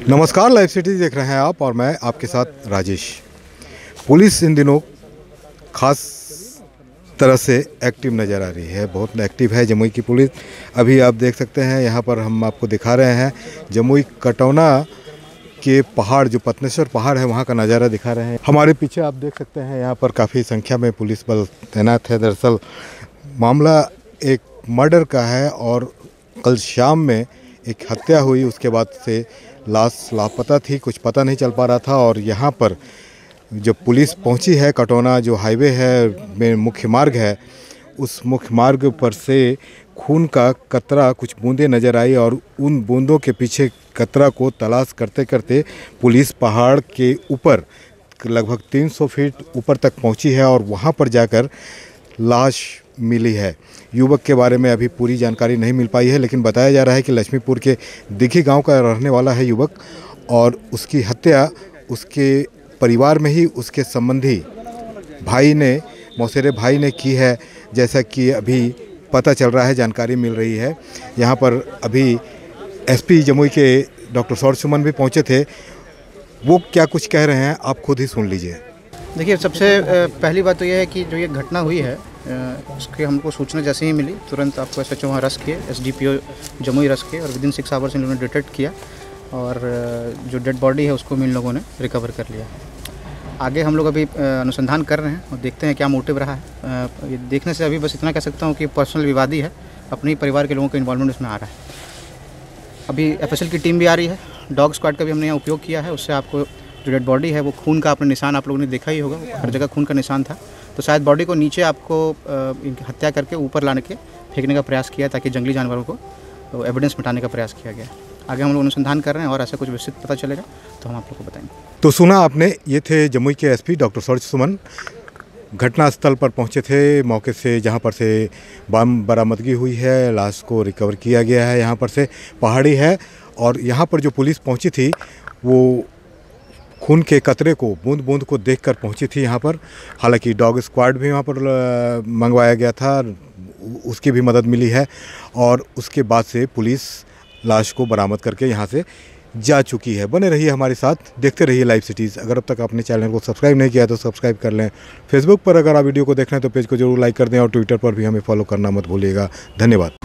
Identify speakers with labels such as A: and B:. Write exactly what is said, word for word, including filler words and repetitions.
A: नमस्कार, live city देख रहे हैं आप और मैं आपके साथ राजेश। पुलिस इन दिनों खास तरह से एक्टिव नज़र आ रही है, बहुत एक्टिव है जमुई की पुलिस। अभी आप देख सकते हैं यहाँ पर हम आपको दिखा रहे हैं जमुई कटौना के पहाड़, जो पत्नेश्वर पहाड़ है वहाँ का नज़ारा दिखा रहे हैं। हमारे पीछे आप देख सकते हैं यहाँ पर काफ़ी संख्या में पुलिस बल तैनात है। दरअसल मामला एक मर्डर का है और कल शाम में एक हत्या हुई, उसके बाद से लाश लापता थी, कुछ पता नहीं चल पा रहा था। और यहाँ पर जब पुलिस पहुंची है, कटौना जो हाईवे है में मुख्य मार्ग है, उस मुख्य मार्ग पर से खून का कतरा कुछ बूंदें नज़र आई और उन बूंदों के पीछे कतरा को तलाश करते करते पुलिस पहाड़ के ऊपर लगभग तीन सौ फीट ऊपर तक पहुंची है और वहां पर जाकर लाश मिली है। युवक के बारे में अभी पूरी जानकारी नहीं मिल पाई है, लेकिन बताया जा रहा है कि लक्ष्मीपुर के दिघी गांव का रहने वाला है युवक और उसकी हत्या उसके परिवार में ही उसके संबंधी भाई ने, मौसेरे भाई ने की है, जैसा कि अभी पता चल रहा है, जानकारी मिल रही है। यहाँ पर अभी एसपी जमुई के डॉक्टर सौरभ सुमन भी पहुँचे थे, वो क्या कुछ कह रहे हैं आप खुद ही सुन लीजिए।
B: देखिए, सबसे पहली बात तो यह है कि जो ये घटना हुई है उसकी हमको सूचना जैसे ही मिली, तुरंत आपको एस एच ओ वहाँ रस किए, S D P O Jamui rush किए और विद इन सिक्स आवर्स इन लोगों ने डिटेक्ट किया और जो डेड बॉडी है उसको भी इन लोगों ने रिकवर कर लिया। आगे हम लोग अभी अनुसंधान कर रहे हैं और देखते हैं क्या मोटिव रहा है। ये देखने से अभी बस इतना कह सकता हूँ कि पर्सनल विवादी है, अपने परिवार के लोगों का इन्वॉल्वमेंट इसमें आ रहा है। अभी एफ एस एल की टीम भी आ रही है, डॉग स्क्वाड का भी हमने यहाँ उपयोग किया है। उससे आपको जो डेड बॉडी है वो खून का आपने निशान आप लोगों ने देखा ही होगा, हर जगह खून का निशान था। तो शायद बॉडी को नीचे आपको हत्या करके ऊपर लाने के फेंकने का प्रयास किया ताकि जंगली जानवरों को तो एविडेंस मिटाने का प्रयास किया गया। आगे हम लोग अनुसंधान कर रहे हैं और ऐसा कुछ विस्तृत पता चलेगा तो हम आप लोग को बताएंगे।
A: तो सुना आपने, ये थे जमुई के एसपी डॉक्टर सौरभ सुमन, घटनास्थल पर पहुंचे थे। मौके से जहां पर से बम बरामदगी हुई है, लाश को रिकवर किया गया है। यहाँ पर से पहाड़ी है और यहाँ पर जो पुलिस पहुंची थी वो खून के कतरे को, बूंद बूंद को देखकर पहुंची थी यहाँ पर। हालांकि डॉग स्क्वाड भी वहाँ पर मंगवाया गया था, उसकी भी मदद मिली है और उसके बाद से पुलिस लाश को बरामद करके यहाँ से जा चुकी है। बने रहिए हमारे साथ, देखते रहिए लाइव सिटीज़। अगर अब तक आपने चैनल को सब्सक्राइब नहीं किया तो सब्सक्राइब कर लें। फेसबुक पर अगर आप वीडियो को देख रहे हैं तो पेज को जरूर लाइक कर दें और ट्विटर पर भी हमें फॉलो करना मत भूलिएगा। धन्यवाद।